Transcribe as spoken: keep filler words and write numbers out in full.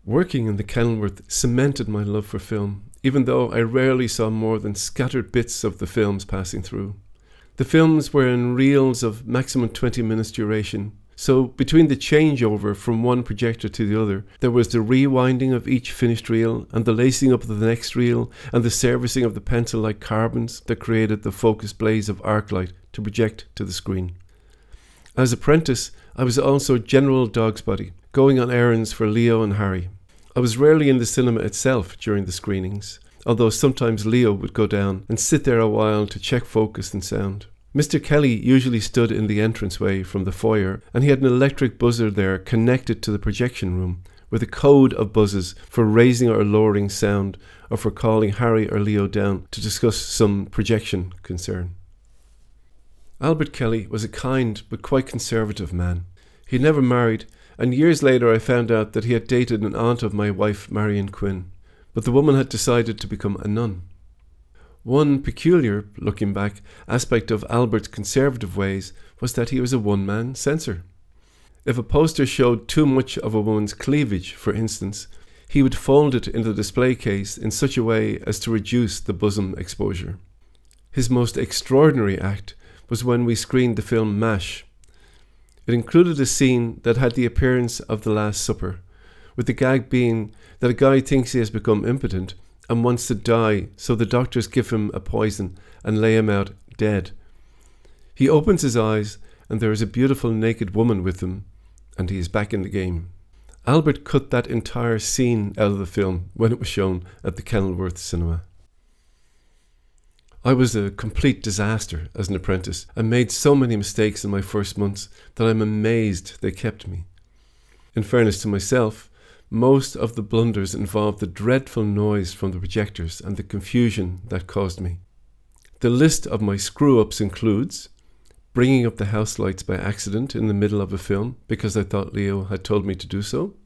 Working in the Kenilworth cemented my love for film, even though I rarely saw more than scattered bits of the films passing through. The films were in reels of maximum twenty minutes duration, so between the changeover from one projector to the other, there was the rewinding of each finished reel and the lacing up of the next reel and the servicing of the pencil-like carbons that created the focused blaze of arc light to project to the screen. As apprentice, I was also general dog's body, going on errands for Leo and Harry. I was rarely in the cinema itself during the screenings, although sometimes Leo would go down and sit there a while to check focus and sound. Mister Kelly usually stood in the entranceway from the foyer, and he had an electric buzzer there connected to the projection room, with a code of buzzes for raising or lowering sound or for calling Harry or Leo down to discuss some projection concern. Albert Kelly was a kind but quite conservative man. He never married, and years later I found out that he had dated an aunt of my wife, Marion Quinn, but the woman had decided to become a nun. One peculiar, looking back, aspect of Albert's conservative ways was that he was a one-man censor. If a poster showed too much of a woman's cleavage, for instance, he would fold it into the display case in such a way as to reduce the bosom exposure. His most extraordinary act was when we screened the film MASH. It included a scene that had the appearance of The Last Supper, with the gag being that a guy thinks he has become impotent and wants to die, so the doctors give him a poison and lay him out dead. He opens his eyes and there is a beautiful naked woman with him, and he is back in the game. Albert cut that entire scene out of the film when it was shown at the Kenilworth cinema. I was a complete disaster as an apprentice and made so many mistakes in my first months that I'm amazed they kept me. In fairness to myself, most of the blunders involved the dreadful noise from the projectors and the confusion that caused me. The list of my screw-ups includes bringing up the house lights by accident in the middle of a film because I thought Leo had told me to do so,